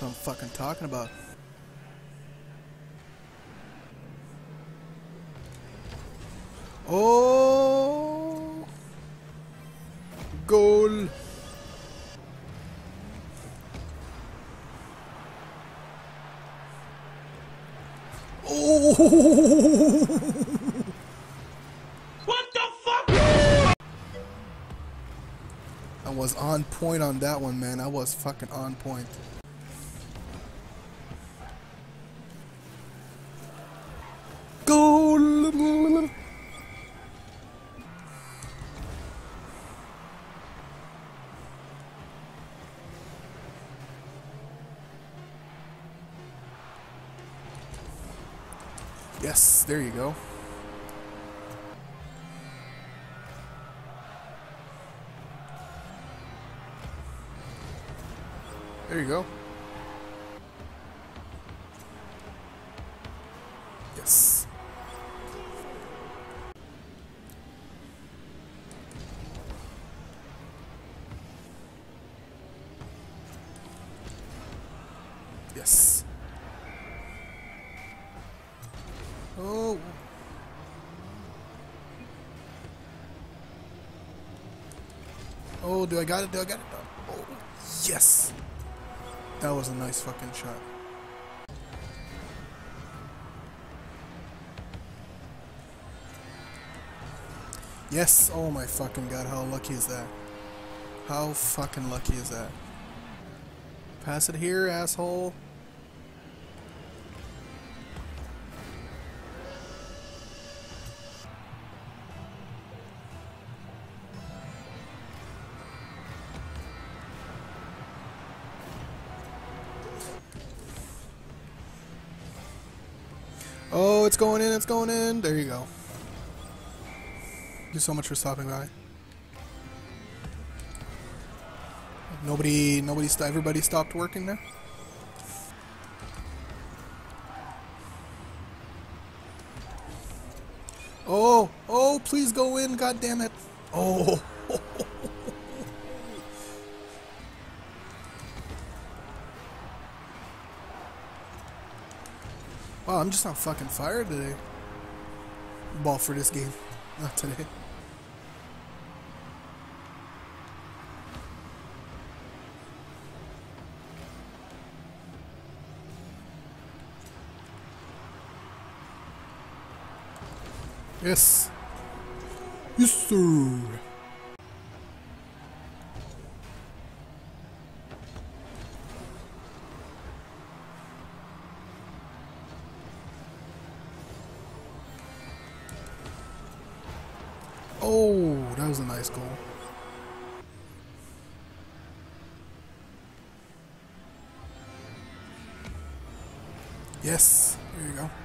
what I'm fucking talking about. Oh, goal. Oh. What the fuck? I was on point on that one, man. I was fucking on point. Goal. Yes, there you go. There you go. Yes. Yes. Oh. Oh, do I got it? Do I got it? Oh, yes. That was a nice fucking shot. Yes. Oh my fucking god. How lucky is that? How fucking lucky is that? Pass it here, asshole. Oh, it's going in, it's going in. There you go. Thank you so much for stopping by. Everybody stopped working there? Oh, oh, please go in, god damn it. Oh. Wow, I'm just on fucking fire today. Ball for this game. Not today. Yes. Yes, sir. Oh, that was a nice goal. Yes. There you go.